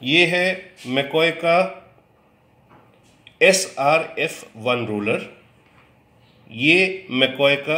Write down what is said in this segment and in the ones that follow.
ये है मैकॉय का SRF1 रोलर, ये मैकॉय का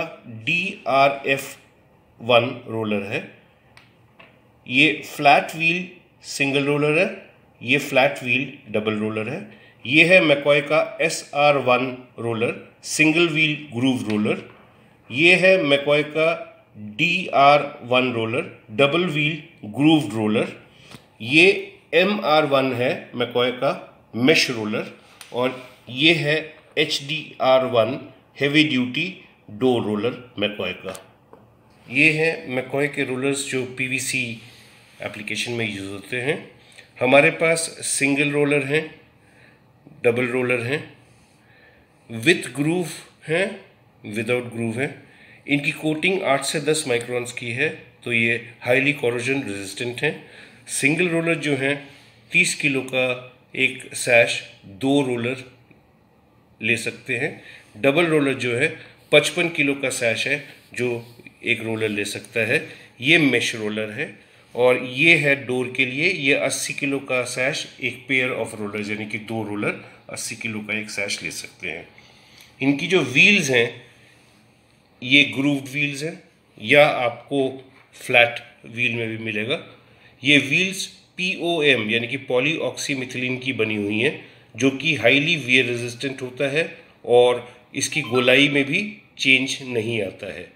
DRF1 रोलर है। ये फ्लैट व्हील सिंगल रोलर है, ये फ्लैट व्हील डबल रोलर है। ये है मैकॉय का SR1 roller, single wheel groove roller. ये है मैकॉय का DR1 roller, double wheel groove roller. ये MR1 है मैकॉय का मेश रोलर, और ये है HDR1 heavy duty door roller McCoy का। ये है मैकॉय के रोलर्स जो PVC एप्लीकेशन में यूज़ होते हैं। हमारे पास सिंगल रोलर हैं, डबल रोलर हैं, विथ ग्रूव हैं, विदाउट ग्रूव हैं। इनकी कोटिंग 8 से 10 माइक्रोन्स की है, तो ये हाईली कोरोजन रेजिस्टेंट हैं। सिंगल रोलर जो हैं 30 किलो का एक सैश 2 रोलर ले सकते हैं। डबल रोलर जो है 55 किलो का सैश है जो एक रोलर ले सकता है। ये मेश रोलर है, और ये है डोर के लिए। ये 80 किलो का सैश, एक पेयर ऑफ रोलर यानी कि 2 रोलर 80 किलो का एक सैश ले सकते हैं। इनकी जो व्हील्स हैं ये ग्रूव्ड व्हील्स हैं, या आपको फ्लैट व्हील में भी मिलेगा। ये व्हील्स POM यानी कि पॉलीऑक्सीमिथिलीन की बनी हुई हैं, जो कि हाईली वियर रेजिस्टेंट होता है और इसकी गोलाई में भी चेंज नहीं आता है।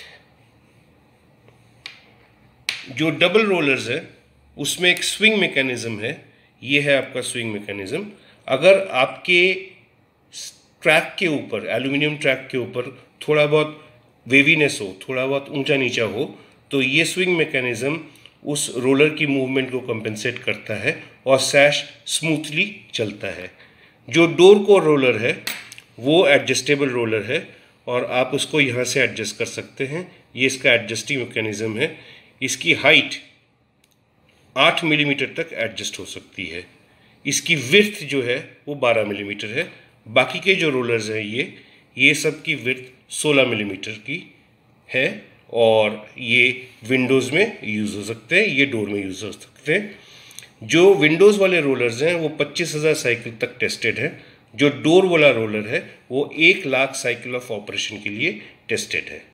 जो डबल रोलर्स है उसमें एक स्विंग मैकेनिज्म है। ये है आपका स्विंग मैकेनिज्म। अगर आपके ट्रैक के ऊपर, एल्यूमिनियम ट्रैक के ऊपर थोड़ा बहुत वेवीनेस हो, थोड़ा बहुत ऊंचा नीचा हो, तो ये स्विंग मैकेनिज्म उस रोलर की मूवमेंट को कंपेंसेट करता है और सैश स्मूथली चलता है। जो डोर को रोलर है वो एडजस्टेबल रोलर है, और आप उसको यहाँ से एडजस्ट कर सकते हैं। ये इसका एडजस्टिंग मैकेनिज्म है। इसकी हाइट 8 मिलीमीटर तक एडजस्ट हो सकती है। इसकी विड्थ जो है वो 12 मिलीमीटर है। बाकी के जो रोलर्स हैं ये सब की विड्थ 16 मिलीमीटर की है, और ये विंडोज़ में यूज़ हो सकते हैं, ये डोर में यूज़ हो सकते हैं। जो विंडोज़ वाले रोलर्स हैं वो 25,000 साइकिल तक टेस्टेड है। जो डोर वाला रोलर है वो 1 लाख साइकिल ऑफ ऑपरेशन के लिए टेस्टेड है।